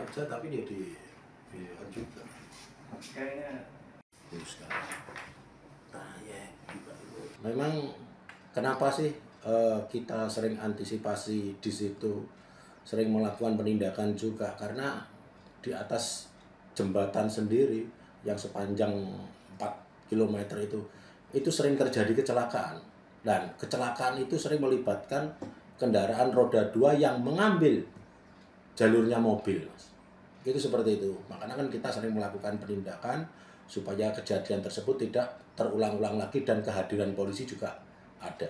aja tapi dia divideokan juga. Kayaknya Terus kan. Nah, ya, memang kenapa sih kita sering antisipasi di situ, sering melakukan penindakan juga karena di atas jembatan sendiri yang sepanjang 4 km itu sering terjadi kecelakaan. Dan kecelakaan itu sering melibatkan kendaraan roda 2 yang mengambil jalurnya mobil. Itu seperti itu. Makanya kan kita sering melakukan penindakan supaya kejadian tersebut tidak terulang-ulang lagi dan kehadiran polisi juga ada.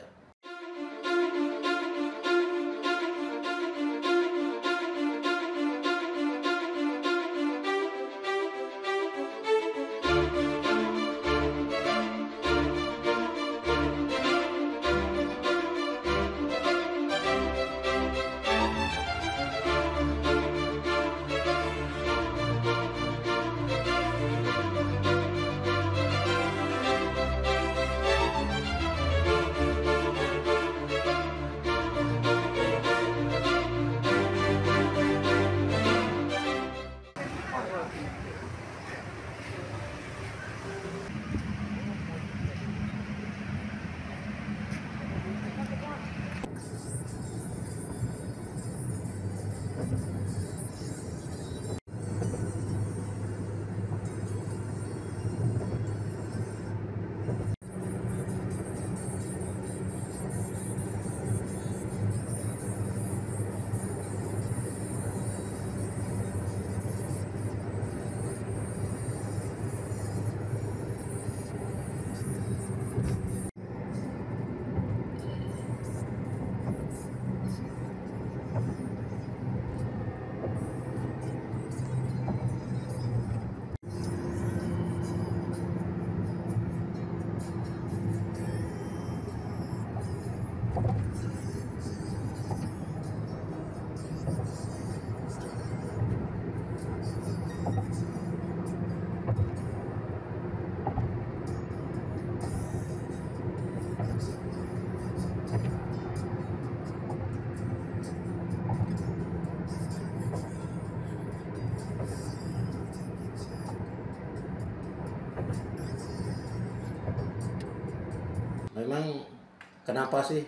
Memang kenapa sih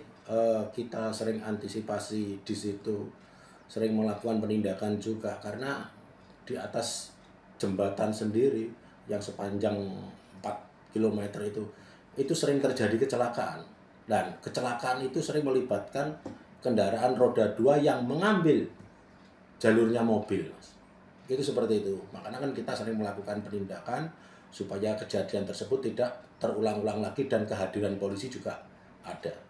kita sering antisipasi di situ, sering melakukan penindakan juga karena di atas jembatan sendiri yang sepanjang 4 km itu sering terjadi kecelakaan. Dan kecelakaan itu sering melibatkan kendaraan roda 2 yang mengambil jalurnya mobil. Itu seperti itu. Makanya kan kita sering melakukan penindakan supaya kejadian tersebut tidak terulang-ulang lagi dan kehadiran polisi juga ada.